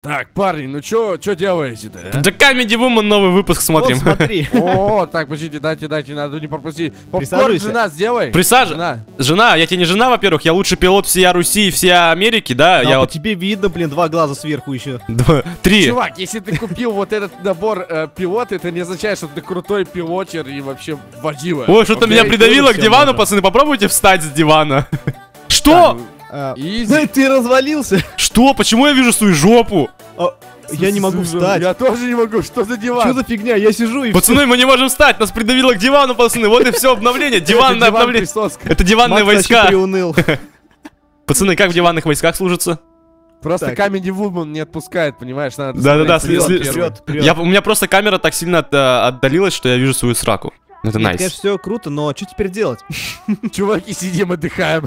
Так, парни, ну чё делаете-то, а? Да Comedy Woman новый выпуск смотрим. Вот смотри. О, так, подождите, дайте, надо не пропустить. Попкорн, Присаживайся. жена, сделай. Жена, я тебе не жена, во-первых, я лучший пилот всей Руси и всей Америки, да? Да, Я по вот тебе видно, блин, 2 глаза сверху еще. 3. Чувак, если ты купил вот этот набор пилота, это не означает, что ты крутой пилотер и вообще водила. Ой, что-то меня Окей? придавило к всё дивану, можно. пацаны, попробуйте встать с дивана. Что? Изи. Ты развалился. Что? Почему я вижу свою жопу? Я не могу встать. Я тоже не могу, что за диван? Что за фигня? Я сижу и Пацаны, мы не можем встать, нас придавило к дивану, пацаны. Вот и все обновление. Диванное обновление. Присоска. Это диванные Макс вообще войска. приуныл. Пацаны, как в диванных войсках служится? Просто Так. Comedy Woman не отпускает, понимаешь? Надо Да-да-да, смотреть сли- вперед. Вперед. У меня просто камера так сильно отдалилась, что я вижу свою сраку. Это Нет, найс. конечно, все круто, но что теперь делать? Чуваки, сидим, отдыхаем.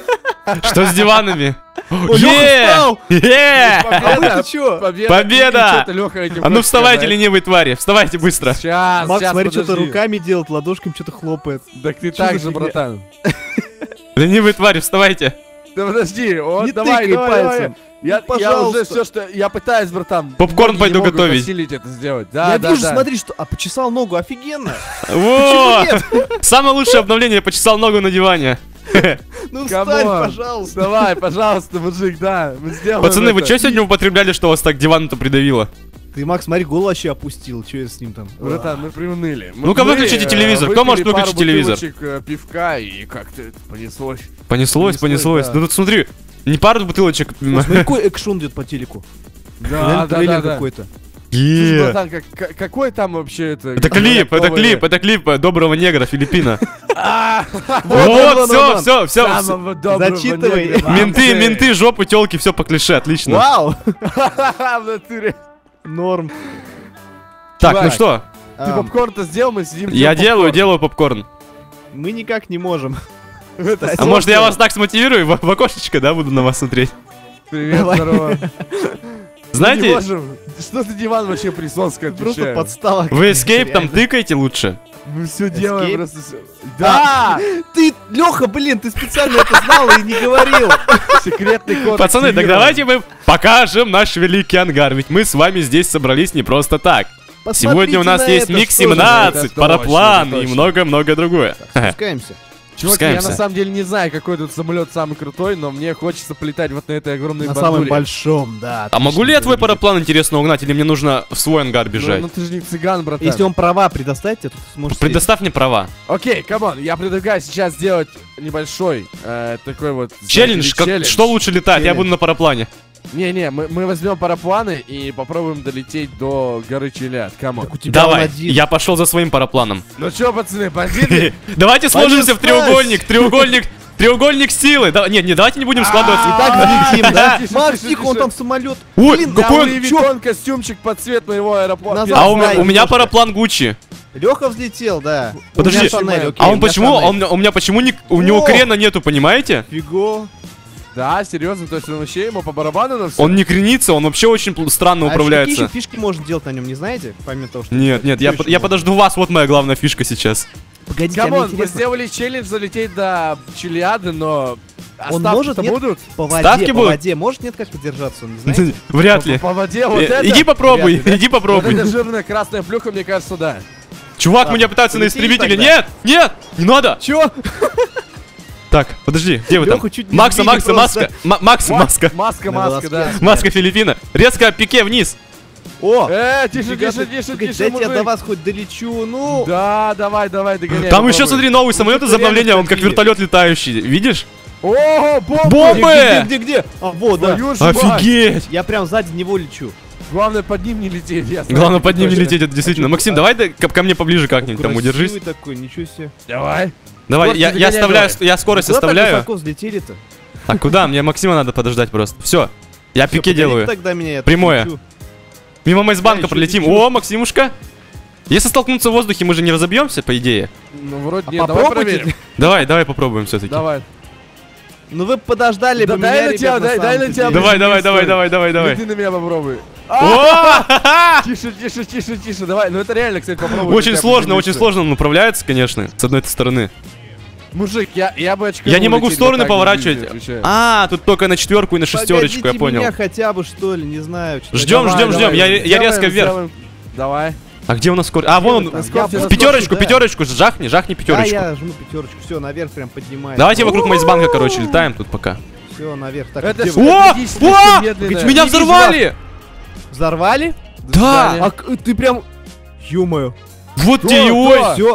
Что с диванами? Лёха Е! встал! Е! А вы-то чё? Победа! А А ну вставайте, ленивые твари, вставайте быстро. Сейчас, Макс, сейчас, смотри, что-то подожди. руками делает, ладошками что-то хлопает. Так ты Чё так за же, фигня? братан. Ленивые твари, вставайте. Да подожди, вот Не давай, тыкай давай, пальцем. давай. Я уже Пожалуйста. все, что... Я пытаюсь, братан. Попкорн ноги пойду не могут готовить. осилить это сделать. Да, Я да, вижу, да. смотри, что... А, почесал ногу, офигенно. Вот! нет? Самое лучшее обновление, я почесал ногу на диване. Ну Камон. встань, пожалуйста. Давай, пожалуйста, мужик, да. Мы сделаем Пацаны, вы это. что сегодня употребляли, что вас так диван-то придавило? Ты, Макс, смотри, голову вообще опустил. Че с ним там? Братан, мы приуныли. Мы- Ну-ка, мы, выключите телевизор. Кто выпили может выключить пару телевизор? бутылочек, пивка, и как-то это понеслось. Понеслось, Понеслось, да. Ну тут смотри, не пару бутылочек. Смотри, какой экшон идет по телеку. Да, Реально да, трейлер да, да. какой-то. Слушай, Е. братан, какой там вообще это? Это клип доброго негра Филиппина. А, Вот, вон. все. самого доброго Зачитывай. негра, Максы. Менты, жопы, телки, все по клише, отлично. Вау! В натуре. Норм. Так, ну Чувак. что? Ты попкорн-то сделал, мы сидим. Я пьем попкорн. делаю попкорн. Мы никак не можем. Это А может я сложно. вас так смотивирую, в окошечко, да, буду на вас смотреть? Привет, Давай. здорово. Не Знаете, можем. Что ты диван вообще присоска Просто отвечаешь? подстава. вы эскейп там Реально. тыкаете лучше. Мы все делаем Escape? просто всё. Да! Ты, Леха, блин, ты специально это знал и не говорил. Секретный код. Пацаны, так активирован. давайте мы покажем наш великий ангар, ведь мы с вами здесь собрались не просто так. Сегодня у нас Посмотрите на есть это, МиГ что же. 17, Это точно, параплан это и точно. много-много другое. Спускаемся. Чуваки, я Спускаемся. на самом деле не знаю, какой тут самолет самый крутой, но мне хочется полетать вот на этой огромной На бандуре. самом большом, да. А могу ли я твой отлично параплан интересно угнать, или мне нужно в свой ангар бежать? Ну ты же не цыган, братан. Если он права предоставит, тебе, то ты сможешь сесть. Предоставь мне права. Окей, камон, я предлагаю сейчас сделать небольшой такой вот... знаете Челлендж, ли, как- что лучше летать? Я Челлендж. буду на параплане. Не-не, мы возьмем парапланы и попробуем долететь до горы Челяд, камон. Так у тебя он Давай, один. я пошел за своим парапланом. Ну чё, пацаны, бандиты? Давайте сложимся в Понеслась. треугольник силы. Не, давайте не будем складываться. И так взлетим, да? Тише, Макс, тише, тихо, он тише. там самолет. Ой, Блин, какой он- Луи Виттон костюмчик под цвет моего аэропорта. Назад. А у Знаю меня немножко. параплан Гуччи. Леха взлетел, да. Подожди, У меня Шанель, окей, А у он меня почему? Шанель. У меня почему у него О! крена нету, понимаете? Фиго. Да, серьезно, то есть он вообще ему по барабану на все? Он не кренится, он вообще очень странно А еще управляется. какие еще фишки можно делать на нем, не знаете? Помимо того, что... Нет, Что я еще я можно? подожду вас, вот моя главная фишка сейчас. Погодите, а мне Камон, мы интересно, сделали челлендж залететь до Челиады, но... Он оставки-то может, нет? будут? по ставки воде, по будут? воде. Может, нет, как удержаться, он не знаете? Вряд ли. По воде вот это? Иди попробуй, Вряд ли, да? иди Вот попробуй. эта жирная красная плюха, мне кажется, да. Чувак, Ладно, меня пытаются на полетим истребителе. тогда. Нет, нет, не надо. Чё? Так, подожди, где вы там? Лёху чуть не Макса, сбили Макса, просто. маска. Маска, маска. Маска, На маска, да. волоске. Маска Филиппина. Резко пике вниз. О! Тише, Фига тише, ты. тише, Погоди, тише, дайте я мужик. до вас хоть долечу, ну... Да, давай, догоняй. Там еще, попробуй. смотри, новый самолет из что-то обновления, реально он как ходили. вертолет летающий. Видишь? О, бомбы! Бомбы! Где? А, вот, да. Твою ж мать. Офигеть! Я прям сзади него лечу. Главное, под ним не лететь, ясно? Главное под ним не Точно. лететь, это действительно. Максим, давай ко мне поближе как-нибудь, там удержись. Красивый такой, ничего себе. Давай. Давай, Скорость я догоняй, оставляю, давай. я скорость Куда так оставляю. высоко взлетели-то? А куда? Мне Максима надо подождать просто. Все, я Всё, пике погоди делаю. тогда меня, я Прямое. лечу. Мимо Мейсбанка ещё пролетим. лечу. О, Максимушка. Если столкнуться в воздухе, мы же не разобьемся, по идее. Ну, вроде А нет, давай попробуйте. проверим. Давай попробуем все-таки. Давай. Ну вы подождали Да бы дай меня, на тебя, ребят, на дай самом на тебя. деле. Давай, Блин, давай. Лети на меня попробуй. О! Тише, давай. Ну это реально, кстати, попробуй. Очень хотя бы сложно быстро. он управляется, конечно, с одной стороны. Мужик, я бы очко. Я не могу в стороны поворачивать. А, тут только на 4 и на 6, я понял. меня хотя бы, что ли, не знаю. Ждем, я резко вверх. Давай. А где у нас скорость? А, вон он, в пятерочку, жахни Да, пятерочку. я жму пятерочку, все, наверх прям поднимаю. Давайте вокруг Мейсбанка, короче, летаем тут пока. Все, наверх. Так, Это где что? вы? О! Слишком медленная. Меня взорвали! Взорвали? Да! А ты прям... Ё-моё. Вот тебе и ой! Все,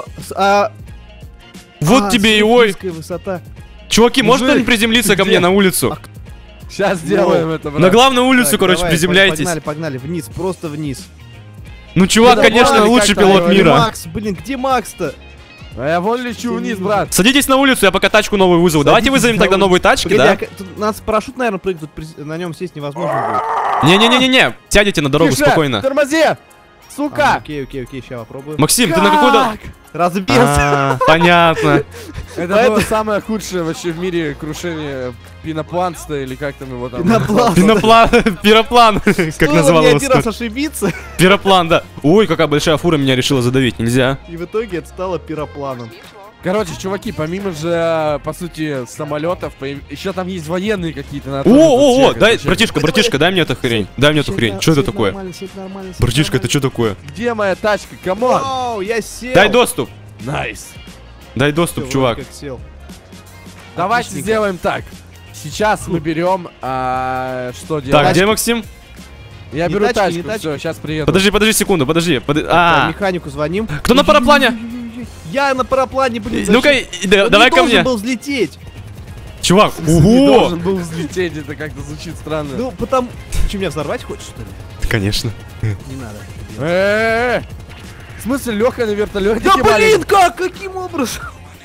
Вот тебе и ой! Высота. Чуваки, может Мужик, кто-нибудь приземлиться ко где? мне на улицу? Сейчас сделаем это, брат. На главную улицу, Так, короче, давай, приземляйтесь. Погнали, вниз, просто вниз. Ну, чувак, Ну, конечно, давай, лучший как-то пилот говорили. мира. Макс, блин, где Макс-то? А я вон лечу вниз, брат. Садитесь на улицу, я пока тачку новую вызову. Давайте Садитесь вызовем на тогда улицу. новые тачки, Погоди, да? тут надо с парашют, наверное, прыгать, тут на нем сесть невозможно будет. Не-не-не-не, сядете на дорогу Тише, спокойно. Тормози! Сука! Окей, сейчас попробуем. Максим, ты на какой... Как? Разбился. А, понятно. Это было самое худшее вообще в мире крушение пенопласта или как там его там. Пенопласт. Пироплан, как Стоило назвал мне его. один раз ошибиться, Пироплан, да. Ой, какая большая фура меня решила задавить, нельзя. и в итоге это стало пиропланом. Короче, чуваки, помимо же, по сути, самолетов, еще там есть военные какие-то. надо О, тоже дай, чекать. братишка, дай мне эту хрень. Дай мне эту хрень. Что это такое? Братишка, это что такое? Где моя тачка? Камон! Оу, я сел. Дай доступ. Найс. Дай Всё, доступ, вроде чувак. как сел. Давайте Отличненько. сделаем так. Сейчас мы берем, что делать? Так, где Максим? Я Не беру тачки, не тачку, тачки. все, сейчас приеду. Подожди секунду, подожди. Так, А, механику звоним. кто на параплане? Я на параплане, блин. Ну-ка, Он давай не ко должен мне. был взлететь. Чувак, Не ого! должен был взлететь, это как-то звучит странно. Ну, потому... Ты что, меня взорвать хочешь, что ли? Конечно. Не надо. Э-э-э! В смысле, Леха на вертолете? Да блин, как? Каким образом?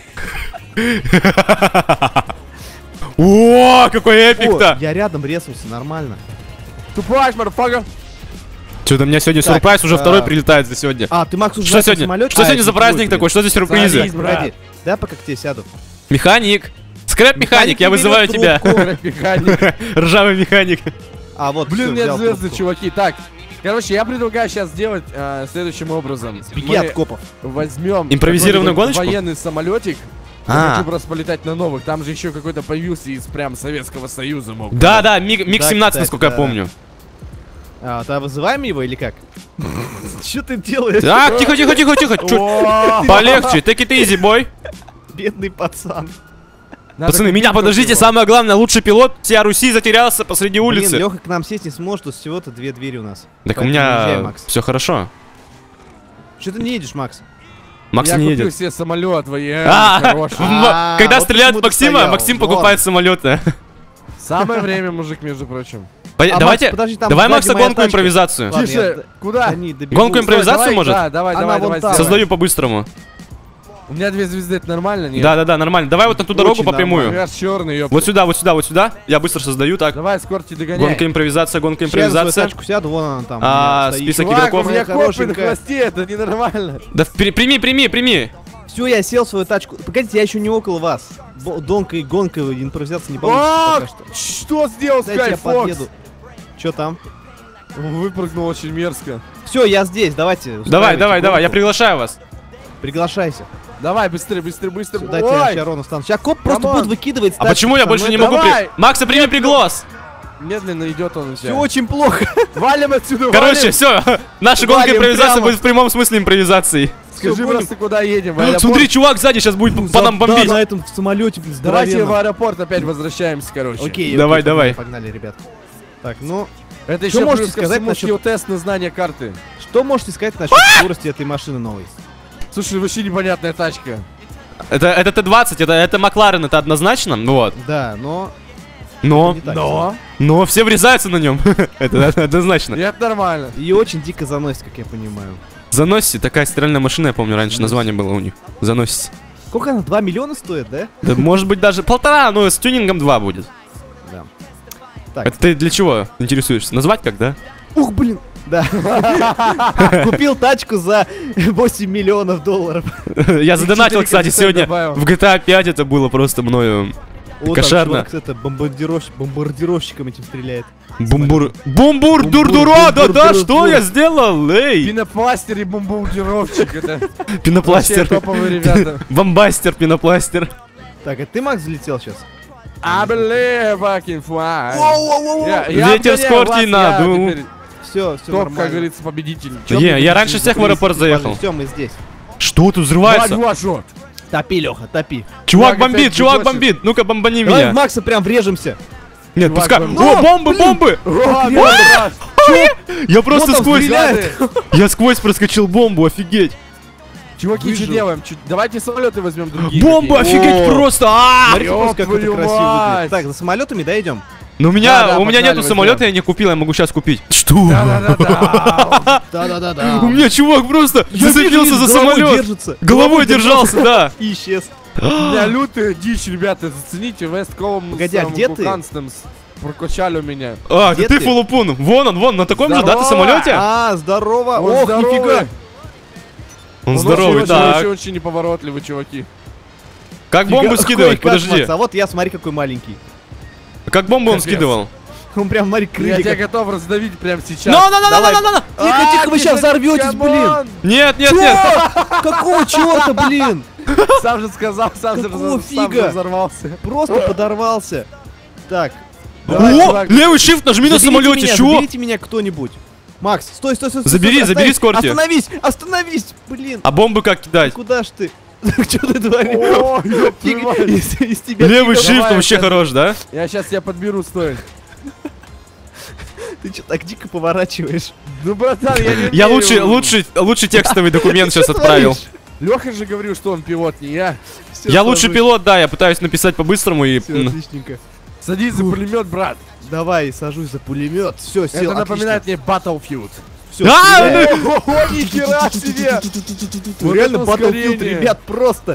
О, какой О, эпик-то! я рядом резался, нормально. Тупак, марафага! Что-то у меня сегодня Так, сюрприз уже второй прилетает за сегодня. А, ты, Макс, уже Что на сегодня? самолете? Что А, сегодня это за праздник твой, такой? Что за сюрпризы? Завис. Погоди, дай пока к тебе сяду. Механик! Скрэп-механик, я Механик вызываю берет тебя. трубку. Механик. Ржавый механик. А, вот, Блин, всё, нет взял звезды, трубку. чуваки. Так, короче, я предлагаю сейчас сделать следующим образом. Беги от копов. Возьмем Импровизированную какой-нибудь гоночку? военный самолетик. А. Я хочу просто полетать на новых. Там же еще какой-то появился из прям Советского Союза мог. Да, МиГ-17, кстати, насколько я да. помню. А, ты вызываем его или как? Что ты делаешь? Так, тихо. Чё? О, Полегче, take it easy, бой. Бедный пацан. надо Пацаны, купить меня подождите, его. самое главное, лучший пилот всей Руси затерялся посреди Блин, улицы. Леха к нам сесть не сможет, тут всего-то 2 двери у нас. Так у Поэтому езжай, меня Макс. все хорошо. Что ты не едешь, Макс? Макс Я не купил едет. себе самолет военный, А, хороший. когда вот стреляют в почему ты Максима, стоял. Максим Вон. покупает самолеты. Самое время, мужик, между прочим. Давайте, Макс, подожди, там давай, сзади Макса, моя гонку тачка. импровизацию. Ладно, Тише, я куда? до ней добегу. Гонку импровизацию, Давай, может? Да, давай, Она давай, вон давай. там. сделаем. Создаю по-быстрому. У меня 2 звезды, это нормально, нет? Да, нормально. Давай вот на ту дорогу Очень по прямую. Я черный, ёпта. Вот сюда. Я быстро создаю, так. Давай, скорти догоняй. Гонка импровизация. Сейчас я на свою импровизация. тачку сяду, вон она там. А, у меня стоит. список Чувак, игроков. у меня Моя копы на хорошенькая. хвосте, это ненормально. Да прими. Все, я сел в свою тачку. Погодите, я еще не около вас. Гонка импровизация не О, получится пока что. что сделал Дайте я Скайфокс? подъеду. Че там? Выпрыгнул очень мерзко. Все, я здесь, давайте. Давай, устраивайте я гонку. приглашаю вас. Приглашайся. Давай, быстрее. Всё, дайте я Ой, сейчас ровно встану. Сейчас коп просто Камон. будет выкидывать. А почему я больше не могу давай. Макса, прими приглас. медленно идет он у Все тебя. очень плохо. Валим отсюда, Короче, валим. все. Наша гонка Валим импровизация прямо. будет в прямом смысле импровизации. Скажи Всё, просто, куда едем. в аэропорт? Смотри, чувак сзади сейчас будет по нам Да, бомбить. на этом самолете, блин, Давайте в здоровенном. аэропорт опять возвращаемся, короче. Окей, Давай, окей, давай. Погнали, ребят. Так, ну, Это Что еще можете плюс ко сказать всему насчет- скилл-тест на знание карты. что можете сказать насчет скорости этой машины новой? Слушай, вообще непонятная тачка. Это Т-20, это Макларен, это однозначно. Вот. Да, но... Но не так. Но все врезаются на нем. Это однозначно. И это нормально. Ее очень дико заносит, как я понимаю. Заносите, такая стиральная машина, я помню, раньше название было у них. Заносите. Сколько она? 2 миллиона стоит, да? Да, может быть даже 1,5, но с тюнингом 2 будет. Да. Так, Это ты для чего интересуешься? Назвать как, да? ух, блин. Да. Купил тачку за 8 миллионов долларов. Я задонатил, 4 кстати, капитана сегодня добавил. в GTA 5 это было просто мною О, там кошерно. чувак, это бомбардировщиком этим стреляет. Бумбур Бумбур, дурдура, да, бумбур, что бумбур. я сделал, эй! Пенопластер и бомбардировщик. Это вообще Пенопластер, топовые ребята. бомбастер, пенопластер. Так, это ты, Макс, залетел сейчас? I believe I can fly. Ветер с корти надул. Все, все Топ, как нормально. говорится, победитель. Я раньше всех в аэропорт заехал. Все, мы здесь. Что тут взрывается? Вашу. Топи, Леха, топи. Чувак Чувак бомбит, опять чувак дебошит. бомбит. Ну-ка, бомбани Давай в меня. Макса прям врежемся. Нет, Чувак пускай. бомбит. О, бомбы, бомбы! Я просто Вот он сквозь... стреляет. Я сквозь проскочил бомбу, офигеть. Чуваки, Выжил. что делаем? Давайте самолеты возьмем другие. Бомба, какие. офигеть О. просто! Смотрите, ёб просто как это твою красиво мать. выглядит. Так, за самолетами, да, идем? Но у Да, меня погнали, нету возьмем. самолета, я не купил, я могу сейчас купить. Что? Да-да-да-да. Да-да-да-да. У меня чувак просто зацепился за самолет. Держится. Головой держался, да. И исчез. У меня лютая дичь, ребята, зацените, Вестколом Погоди, а где ты? Прокачали у меня. А, Где это ты ты? Фулупун. Вон он, на таком же, да, ты Здорово. самолете? А, здорово. Он Ох, здоровый. нифига. Он здоровый, так. Очень неповоротливый, чуваки. Как бомбу Фига- скидывать? Ой, как, Подожди. Макс, а вот я, смотри, какой маленький. Как бомбу он Капец. скидывал? Он прям, смотри, Я крылья. тебя как- готов раздавить прямо сейчас. На-на-на-на-на-на-на! Тихо, вы сейчас взорветесь, блин. Нет, нет, нет. Какого черта, блин? Сам же сказал, сам же Какого сам фига? же взорвался. Просто подорвался. Так. Давай, О, чувак. левый shift нажми на самолете, чего? Заберите меня кто-нибудь. Макс, стой, стой, стой. Забери, стой, забери остановись. скорти. Остановись, остановись, блин. А бомбы как кидать? Куда ж ты? Что ты творишь? О, ёб твою Фиг, мать. из тебя Левый фига. shift Давай, вообще сейчас. хорош, да? Я сейчас тебя подберу, стой. Ты что так дико поворачиваешь? Ну, братан, я не Я умею. лучше текстовый документ сейчас Что отправил. творишь? Леха же говорил, что он пилот, не я. Всё, Я лучше сажусь. пилот, да, я пытаюсь написать по-быстрому и... Всё, отличненько. Садись за пулемет, брат. Давай, сажусь за пулемет. Все, сел. Это напоминает мне Battlefield. Все, А, Ого, нихера себе! Вот реально это Battlefield, ускорение. ребят, просто.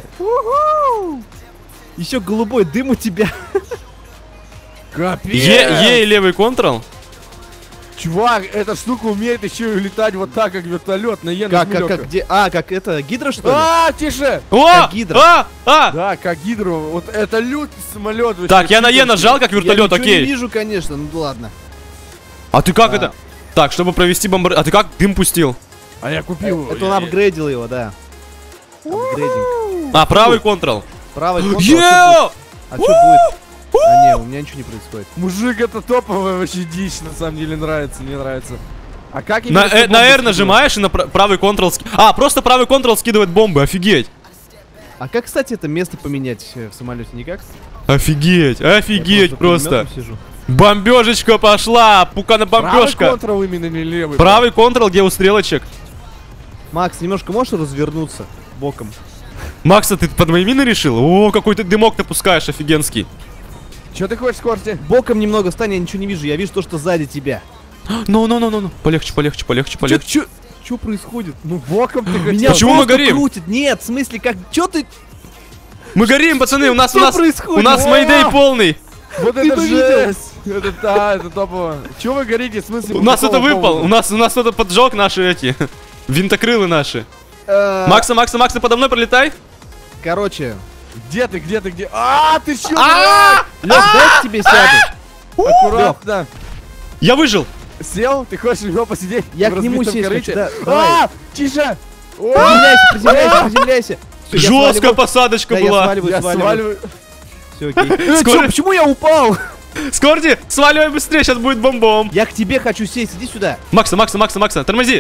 Еще голубой дым у тебя. Капец! Е и левый контрол? Чувак, эта штука умеет еще и летать вот так, как вертолет. На Е Как, нажми, Лёха. где? А, как это, гидро, что ли? А, тише! О! Как гидра. Да, как гидру. Вот это лютый самолет. вообще, Так, я на Е чудо. нажал, как Я вертолет, ничего не окей. вижу, конечно, ну ладно. А ты как Да. это? Так, чтобы провести бомбар... А ты как дым пустил? А я купил. Это он апгрейдил его, да. Апгрейдинг. А, правый контрол. Правый контрол. Е! А что будет? А не, у меня ничего не происходит. Мужик, это топовая вообще дичь, на самом деле нравится, мне нравится. А как На именно ты бомбу R скидываешь? нажимаешь и на правый контрол... А, просто правый контрол скидывает бомбы, офигеть. А как, кстати, это место поменять в самолете? Никак? Офигеть, Я офигеть за просто. пулемётом сижу. Бомбежечка пошла, пукана Правый бомбежка. контрол именно или левый? Правый контрол, где у стрелочек. Макс, немножко можешь развернуться боком? Макса, ты под мои мины решил? О, какой ты дымок ты пускаешь, офигенский. Че ты хочешь, Корти? Боком немного стань, я ничего не вижу. Я вижу то, что сзади тебя. Ну. Полегче, полегче, полегче, полегче. Что происходит? Ну, боком ты хотел. Меня Почему мы просто горим? крутит. Нет, в смысле, как... Чё ты... Мы горим, пацаны, у нас Что происходит? у нас О! мейдей полный. Вот Ты это бы видел? жесть! Это да, это топово. Че вы горите, в смысле? У по нас это какому выпал, поводу? у нас кто-то поджег наши эти винтокрылы наши. э, Макса, подо мной пролетай. Короче... Где ты, где ты, где? А, ты чё, А! дурак? Лёх, дай к тебе сяду. Аккуратно. Я выжил. Сел? Ты хочешь его посидеть? Я в к нему разбитом сесть корыте? хочу, да, давай. А, тише! О, Приземляйся, приземляйся. Всё, я Жесткая сваливаю. посадочка Да, я была. сваливаю, я сваливаю. сваливаю. Все, окей. Скоро- Чё, почему я упал? Скорти, сваливай быстрее, сейчас будет бомбом. Я к тебе хочу сесть, иди сюда. Макса, тормози.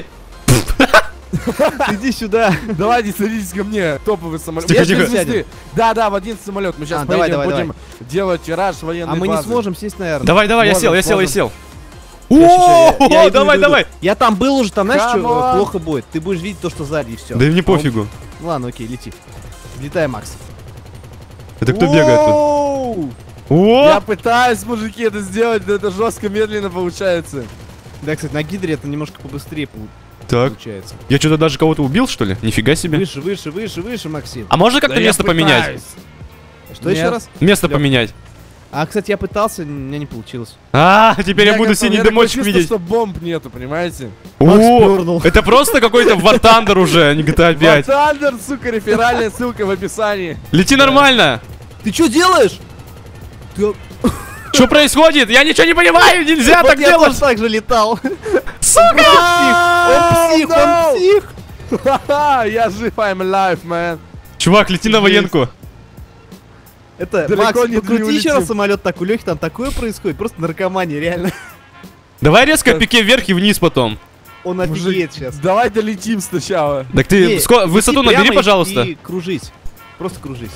Иди сюда. Давайте садитесь ко мне. Топовый самолет. Тихо, Я тихо. без звезды. Да, в один самолет. Мы сейчас А, давай, поедем, давай, будем делать тираж военной А мы не базы. сможем сесть, наверное. Давай, я Можем, сел. можем. Ща, О, иду, давай. иду. Я там был уже, там, знаешь, Come что on. плохо будет? Ты будешь видеть то, что сзади, и все. Да и мне пофигу. Ладно, окей, лети. Летай, Макс. Это кто бегает тут? Оу! О, Я пытаюсь, мужики, это сделать, но это жестко медленно получается. Да, кстати, на гидре это немножко побыстрее так. получается. Я что-то даже кого-то убил, что ли? Нифига себе. Выше, выше, выше, выше, Максим. А можно как-то Да я место поменять? пытаюсь. Что еще Нет. раз? Место Лёх. поменять. А, кстати, я пытался, у меня не получилось. Теперь я буду готов. синий Я такое дымочек чувство, видеть. что бомб нету, понимаете? Макс О, пёрнул. это просто какой-то War Thunder уже, а не GTA 5. Thunder, сука, реферальная ссылка в описании. Лети нормально. Ты что делаешь? Ты... Что происходит? Я ничего не понимаю, нельзя Вот так я делать. тоже так же летал. Сука! Он псих, он псих. Ха-ха, я жив, I'm alive, man. Чувак, лети на Есть. военку. Это, Далеко Макс, не покрути еще улетим. раз самолет так, у Лехи там такое происходит, просто наркомания, реально. Давай резко пике вверх и вниз потом. Он офигеет сейчас. Давай долетим сначала. Так ты высоту набери, пожалуйста. И кружись. Просто кружись.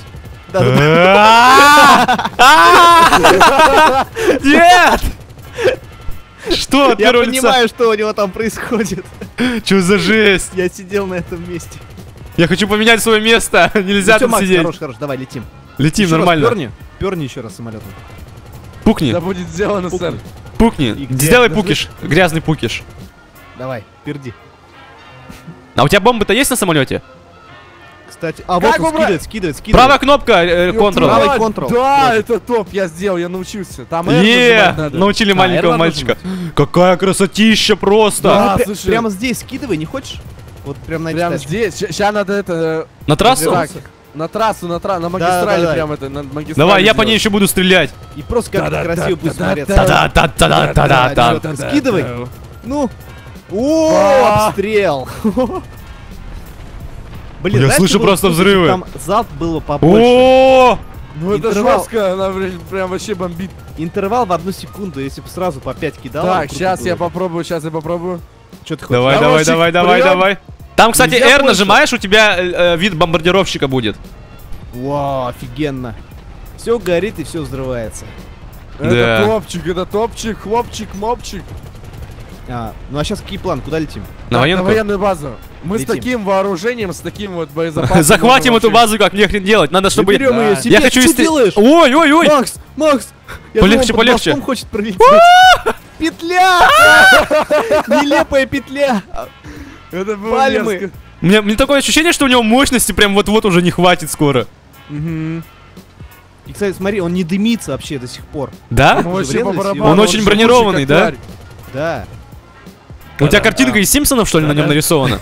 Нет! Что от Я первого лица? понимаю, что у него там происходит. Что за жесть? Я сидел на этом месте. Я хочу поменять свое место. Нельзя Всё, тут Макс, сидеть. хорош, давай, летим. Летим Еще раз нормально. Перни еще раз самолетом. Пукни, Да будет сделано, сэр. пукни. И где? Сделай пукиш. Грязный пукиш. Давай, перди. А у тебя бомбы-то есть на самолете? Кстати, а Как вот он убрать? скидывает. Правая кнопка, Правый Ctrl. контрол. Да, это топ, я сделал, я научился. Там R Е, нажимать надо. научили маленького R мальчика. Какая красотища просто. Да. Да, слушай. прямо здесь скидывай, не хочешь? Вот прям на Прям этой тачке. здесь. Сейчас надо это... На трассу? так, на трассу, на магистрали да. прям это, на магистрали. Давай, я по ней сделать. еще буду стрелять. И просто как Да-да-да, красиво будет да-да-да. смотреться. Та-да-та-та-та-та-та. Да, скидывай. Ну. О, А. обстрел. Блин, Я знаешь, слышу что было просто бы, если взрывы. Там залп было побольше. О, Ну это Интервал. жестко, она прям вообще бомбит. Интервал в 1 секунду, если бы сразу по 5 кидал. Так, сейчас я попробую, Что ты хочешь? давай, давай, Короче, давай, давай, прям давай. Там, кстати, нельзя R больше. нажимаешь, у тебя вид бомбардировщика будет. Вау, офигенно. Все горит и все взрывается. Это Да. это топчик, хлопчик, мопчик. Ну а сейчас какие планы? Куда летим? На Так, военку. на военную базу. Мы Летим. с таким вооружением, с таким вот боезапасом. Захватим можем эту вообще- базу, как мне хрен делать. Надо, чтобы... Берем Да. ее себе. Я хочу Что истри- делаешь? Ой, ой, ой. Макс, Макс! Я Полегче, думал, под полегче. мостом хочет пролететь. Петля! Нелепая петля! Это было Пальмы. мерзко. Мне такое ощущение, что у него мощности прям вот-вот уже не хватит скоро. Мгм. И, кстати, смотри, он не дымится вообще до сих пор. Да? Ему вообще по врезались, барабану, он очень живучий, бронированный, как да? тварь. Да. У тебя картинка из Симпсонов, что ли, на нем нарисована?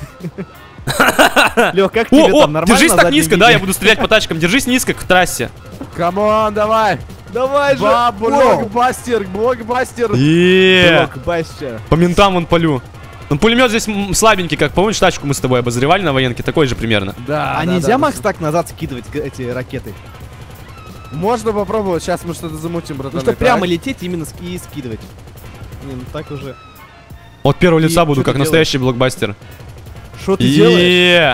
Лех, как тебе О, там нормально? держись на так заднем низко, да, виде? я буду стрелять по тачкам. Держись низко, как в трассе. Камон, давай. Давай же! Блокбастер, блокбастер. Блокбастер. По ментам он полю. Ну, пулемет здесь слабенький, как помнишь, тачку мы с тобой обозревали на военке, такой же примерно. Да, А да, нельзя, да, Макс, так назад скидывать эти ракеты? Можно попробовать, сейчас мы что-то замутим, Ну братаны. что, прямо так? лететь именно и скидывать. Не, ну так уже. От первого И лица буду, что как ты настоящий блокбастер. Что ты делаешь?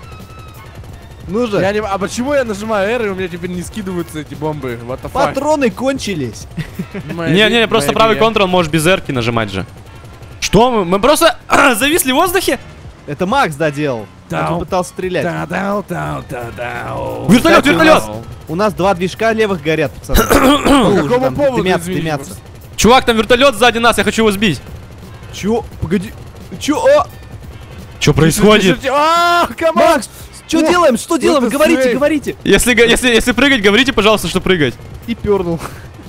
Ну же, Я не... А почему я нажимаю R, и у меня теперь не скидываются эти бомбы? What the fuck? патроны кончились. Не, просто правый контрол можешь без R-ки нажимать же. Что мы? Мы просто зависли в воздухе? Это Макс доделал. Да. Он пытался стрелять. Вертолет, Кстати, вертолет! У нас 2 движка левых горят, пацаны. По Уже какому там поводу, дымятся, извини, дымятся. Чувак, там вертолет сзади нас, я хочу его сбить. Чё? Погоди. Чё? О! Что происходит? Камон! Макс! Чё О, делаем? Что делаем? это Говорите, сейф. говорите. Если прыгать, говорите, пожалуйста, что прыгать. И пернул.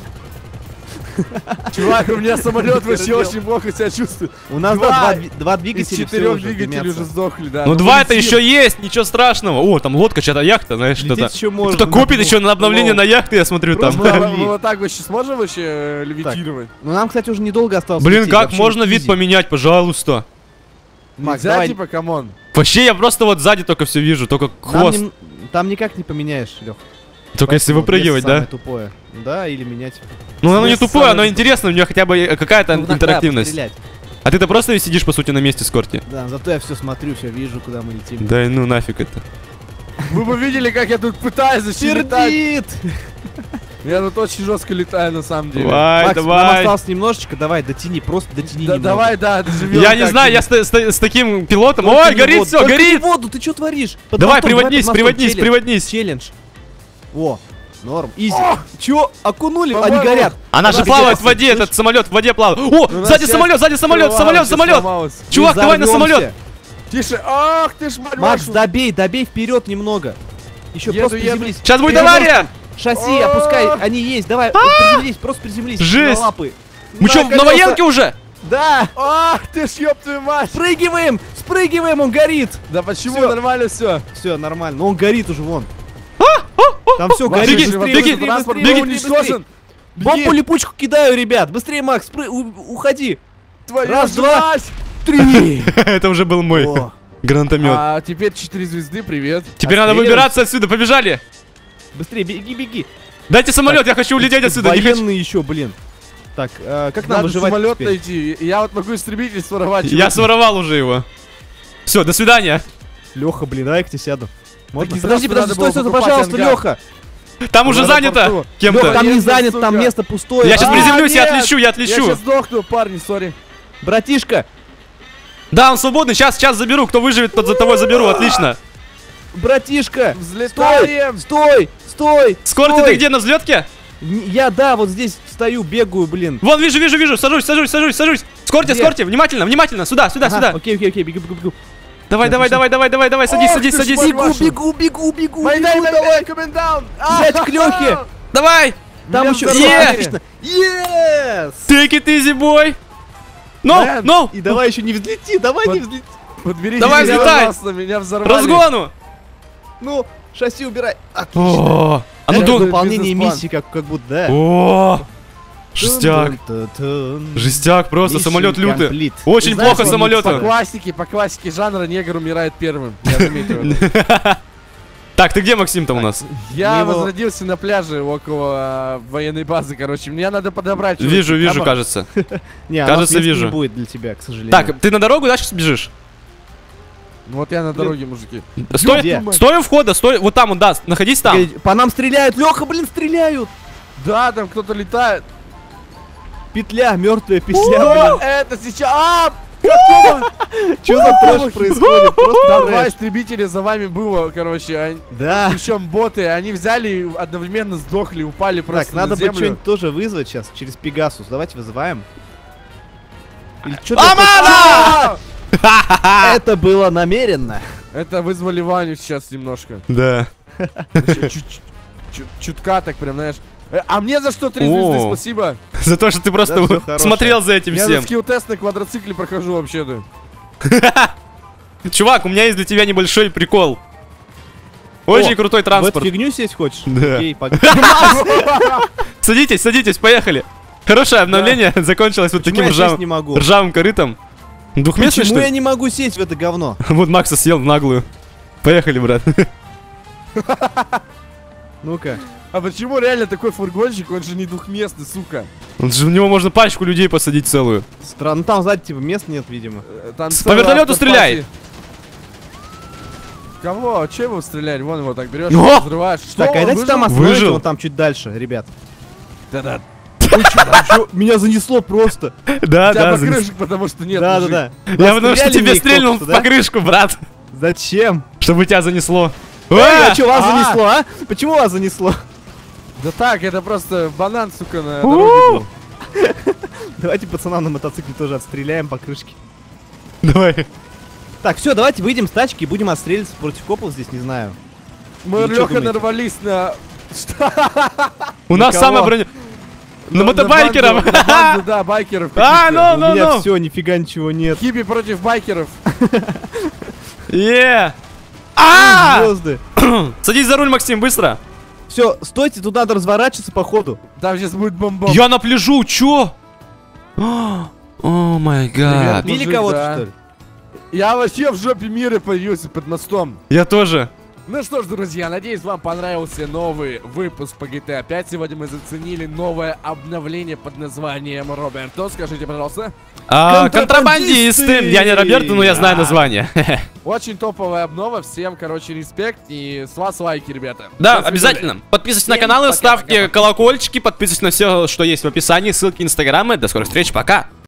Чувак, у меня самолет вообще Пердел. очень плохо себя чувствует. У нас Два. два Из двигателя 4 всего уже двигателей дымятся. уже сдохли, да. Ну, два это полетим. еще есть, ничего страшного. О, там лодка, чья-то яхта, знаешь, Лететь что-то. еще можно. Кто-то копит еще на обновление Лол. на яхты, я смотрю там. Просто- Мы вот так вообще сможем вообще левитировать? Ну нам, кстати, уже недолго осталось. Блин, лететь, как вообще можно вид изи. поменять, пожалуйста? Макс, Нельзя, давай. типа, камон. Вообще, я просто вот сзади только все вижу, только Нам хвост. там никак не поменяешь, Лех. Только если выпрыгивать, да? Тупое. Да, или менять. Ну, оно не Место тупое, оно самое интересно, у него хотя бы какая-то Ну, иногда интерактивность. пострелять. А ты-то просто сидишь, по сути, на месте с корти. Да, зато я все смотрю, все вижу, куда мы летим. Да и ну нафиг это. Вы бы видели, как я тут пытаюсь летать. Пердит! Я тут очень жестко летаю, на самом деле. Давай, Макс, нам давай. осталось немножечко, давай, дотяни, просто дотяни Да, немного. давай, да, доживем. Я не знаю, я с таким пилотом. Только Ой, не горит воду, все, только не горит! воду, ты что творишь? Под Давай, мостом, приводнись, под мостом, приводнись, челлендж. приводнись. Челлендж. О, норм, изи. О! Чё, окунули? Они По-моему, горят. Она же Подожди, плавает в Макс, воде, слышь? этот самолет в воде плавает. О, Ну, сзади нас самолет, сзади самолет, сейчас самолет, все самолет! сломалось. Чувак, Мы давай на взорвёмся. самолет! Тише, ах ты ж, мать Макс, вашу. добей вперед немного. Еще Еду, просто еду. приземлись. Сейчас будет Перенос. авария! Шасси, опускай, они есть, давай, приземлись, просто приземлись. Жесть. На лапы. Мы что, на колеса. военке уже? Да! Ах ты ж, ёб твою мать. Спрыгиваем! Спрыгиваем, он горит! Да почему Всё. нормально все? Все, нормально, но он горит уже, вон. Там все Беги, горит, беги, быстрее, беги, быстрее, транспорт быстрее, был быстрее, уничтожен. Бомбу-липучку кидаю, ребят! Быстрее, Макс, уходи! Твою Раз, ж два. мать. 3! Это уже был мой О, гранатомет. А теперь 4 звезды, привет. Теперь надо отстреливай. выбираться отсюда, побежали! быстрее, беги, беги! Дайте самолет, я хочу улететь отсюда. Не хочу. Военные еще, блин. Так, как нам Надо выживать самолет теперь? найти. Я вот могу истребитель своровать. Я своровал уже его. Все, до свидания. Леха, блин, давай к тебе сяду. Можно? не Подожди, знал, что подожди, надо стой, было стой, покупать пожалуйста, ангар. Леха. Там уже В занято аэропорту. Леха, кем-то. там не Нет, занято, сука. там место пустое. Я сейчас А, приземлюсь, я нет! отлечу, я Я отлечу. сейчас сдохну, парни, сори. Братишка, Да, он свободный, сейчас заберу. Кто выживет, тот за того заберу, отлично. братишка. Взлетаем. Стой, стой. Скоро стой. ты где, на взлетке? Я, да, вот здесь стою, бегаю, блин. Вон, вижу, сажусь. Скорьте, Где? скорьте, внимательно, сюда, Ага, сюда. Окей, бегу. Давай, садись. Ох ты ж, вашу. Бегу, Майдай, давай. комендант. Взять к Лехе. Давай. Там Меня еще... взорвали. Отлично. Yes! Take it easy, boy. Мэн. No. И давай еще не взлети, давай не взлети. Подберите Давай, меня, взлетай. пожалуйста, меня взорвали. Разгону. Ну, шасси убирай. Отлично. О, а ну Это дун. Выполнение бизнес-план. миссии, как будто, да. О, жестяк. Жестяк, просто Mission самолет лютый. complete. Очень Ты знаешь, плохо он самолетом. По классике жанра негр умирает первым. Я заметил это. Так, ты где, Максим, там у нас? Я Его- возродился на пляже около военной базы, короче. Мне надо подобрать. чуваки. Вижу, Камера. кажется. Не, Кажется, у нас места вижу. не будет для тебя, к сожалению. Так, ты на дорогу, да, сейчас бежишь? Ну вот я на дороге, мужики. Стой, Где? стой у входа, стой, вот там, да, находись там. По нам стреляют, Леха, блин, стреляют. Да, там кто-то летает. Петля, мертвая петля, О, блин. это сейчас. Что за трэш происходит? Просто Там два трэш. истребителя за вами было, короче. Да. Причем боты, они взяли и одновременно сдохли, упали просто Так, надо на бы землю. что-нибудь тоже вызвать сейчас через Пегасус. Давайте вызываем. Или что Амана! Это было намеренно. Это вызвали Ваню сейчас немножко. Да. Чутка так прям, знаешь. А мне за что 3 О. звезды, спасибо. За то, что ты просто Да, всё хорошее. смотрел за этим Я всем. скилл-тест на квадроцикле прохожу вообще-то. Чувак, у меня есть для тебя небольшой прикол. Очень О, крутой В эту транспорт. фигню сесть хочешь? Да. Окей, погнали. Садитесь, поехали. Хорошее обновление закончилось вот Почему таким я сесть не могу? ржавым корытом. Двухместный, что Почему я ли? не могу сесть в это говно? Вот Макса съел в наглую. Поехали, брат. Ну-ка. А почему реально такой фургончик, он же не двухместный, сука. В него можно пачку людей посадить целую. Странно, там сзади типа мест нет, видимо. Там По целый вертолету автопати. стреляй. Кого? Че его стрелять? Вон его так берешь, О! взрываешь. Что, Так, а он давайте там выжил? остановимся, Выжил. вон там чуть дальше, ребят. Да-да. Меня занесло просто. Да, У тебя да. покрышек, потому что нет. Да, да, мужик. да. Я потому что Стреляли тебе мне их стрельнул только в что, да? покрышку, брат. Зачем? Чтобы тебя занесло. Эй, А! а что вас А! занесло, а? Почему вас занесло? Да так, это просто банан, сука, на У! дороге был. Давайте пацанам на мотоцикле тоже отстреляем по крышке. Давай. Так, все, давайте выйдем с тачки и будем отстреливаться против копов здесь, не знаю. Мы, Или чё Леха, думаете? нарвались на... У нас кого? самая броня... На мотобайкеров. банду, на банду, да, байкеров. А, каких-то. ну, У меня ну. все, нифига ничего нет. Хиппи против байкеров. Е. А! Звезды. Садись за руль, Максим, быстро. Все, стойте, тут надо разворачиваться по ходу. Там сейчас будет бомбом. Я на пляжу, чё? О май гад. Привет. Били Мужик, кого-то, да. что ли? Я вообще в жопе мира появился под мостом. Я тоже. Ну что ж, друзья, надеюсь, вам понравился новый выпуск по GTA 5. Сегодня мы заценили новое обновление под названием Роберто. Скажите, пожалуйста. Контрабандисты. Я не Роберто, но я знаю название. Очень топовая обнова. Всем, короче, респект. И с вас лайки, ребята. Да, До свидания. обязательно. Подписывайтесь на Всем канал и пока, ставьте пока, пока. колокольчики. Подписывайтесь на все, что есть в описании. Ссылки, инстаграмы. До скорых встреч. Пока.